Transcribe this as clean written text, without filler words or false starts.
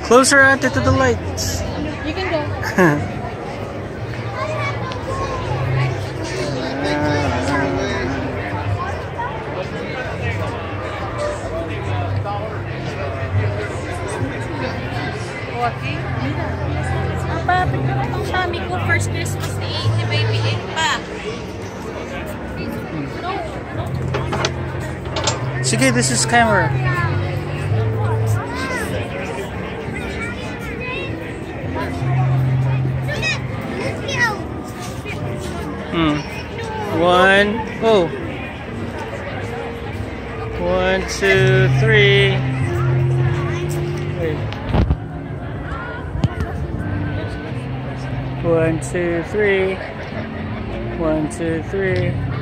Closer ate to the lights. You can go. Okay. Ang papit ko na itong mami ko. First Christmas ni 80 baby 8 pa. Sige, this is camera. One. Oh. 1, 2, 3. Wait. 1, 2, 3. 1, 2, 3.